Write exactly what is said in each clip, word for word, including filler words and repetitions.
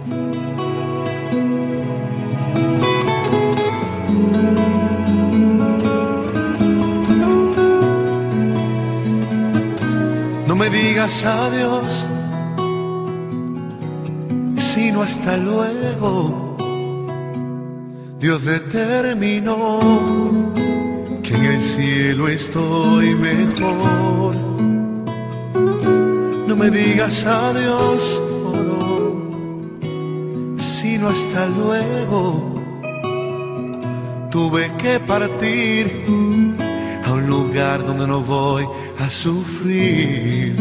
No me digas adiós, sino hasta luego. Dios determinó que en el cielo estoy mejor. No me digas adiós, oh no, sino hasta luego. Tuve que partir a un lugar donde no voy a sufrir.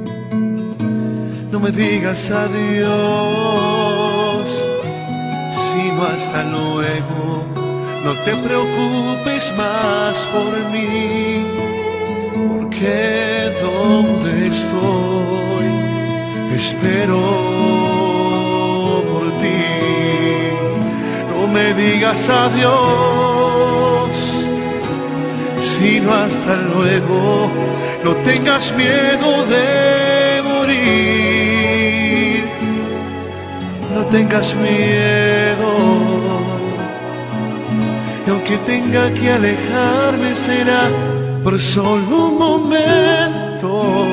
No me digas adiós, sino hasta luego. No te preocupes más por mí, porque donde estoy espero por ti. No me digas adiós, sino hasta luego. No tengas miedo de morir, no tengas miedo. Y aunque tenga que alejarme será por solo un momento,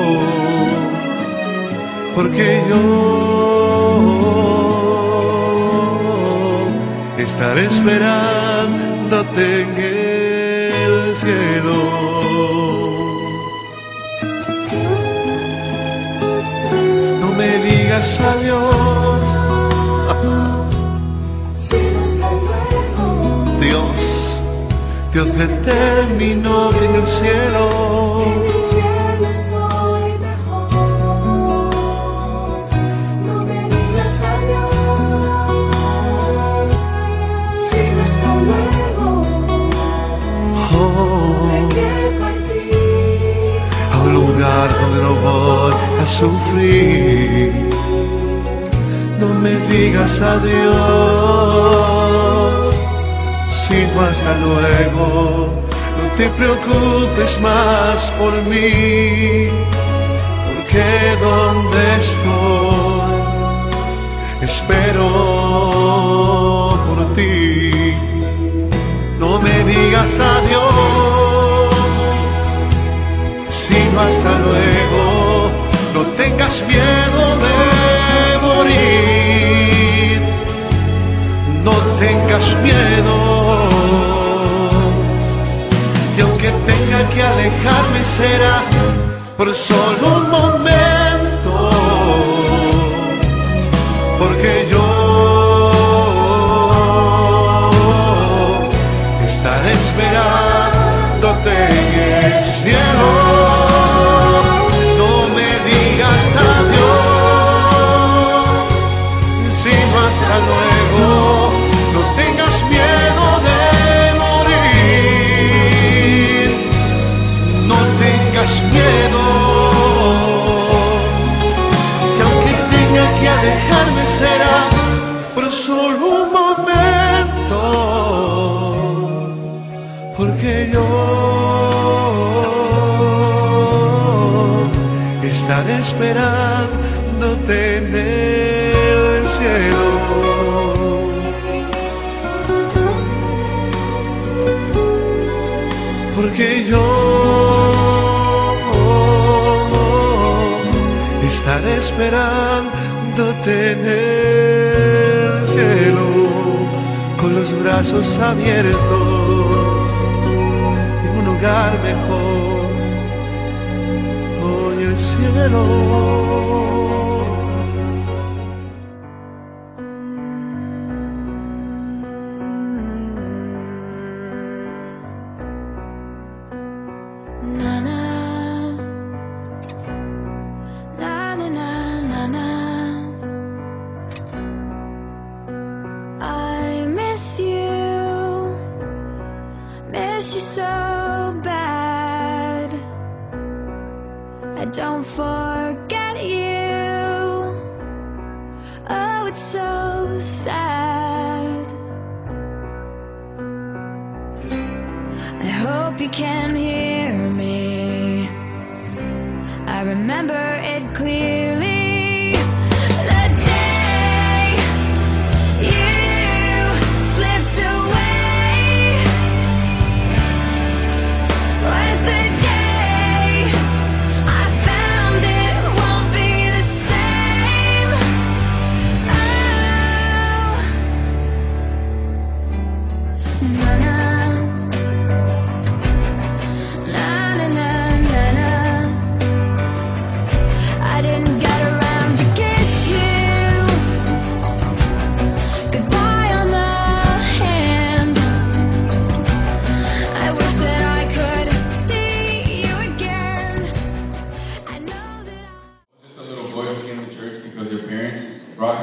porque yo estaré esperándote en el cielo. No me digas adiós, sino hasta luego. Dios, Dios determinó que en el cielo, En el cielo estoy mejor. No me digas adiós, sino hasta luego. oh, Hay que partir a un lugar donde no voy a sufrir. No me digas adiós, sino hasta luego. No te preocupes más por mí, porque donde estoy espero por ti. No me digas adiós, sino hasta luego. No tengas miedo de morir, no tengas miedo. Y aunque tenga que alejarme será por solo un momento, porque yo estaré esperándote en el cielo. No me digas adiós, sino hasta luego. No tengas miedo de morir, no tengas miedo. Que aunque tenga que alejarme será por solo un momento, porque yo estaré esperándote en el cielo. Porque yo estaré esperándote en el cielo, con los brazos abiertos, en un lugar mejor, hoy el cielo. Na na na na na na na. I miss you, miss you so bad. I don't forget you. Oh, it's so sad. I hope you can hear me. I remember it clearly. The day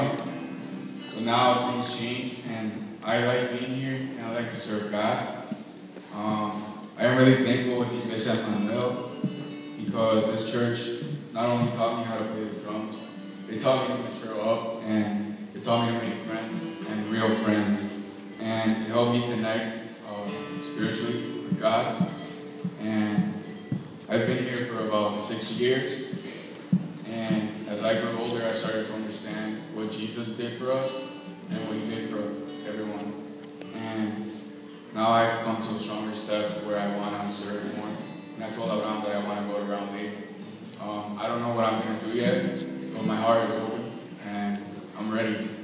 me. But now things change, and I like being here, and I like to serve God. Um, I am really thankful with Iglesia Manuel because this church not only taught me how to play the drums, they taught me to mature up, and it taught me to make friends and real friends, and it helped me connect uh, spiritually with God. And I've been here for about six years, and as I grew older, I started to understand what Jesus did for us and what He did for everyone. And now I've come to a stronger step where I want to serve more. And I told Abraham that I want to go to Round Lake. Um, I don't know what I'm going to do yet, but my heart is open, and I'm ready.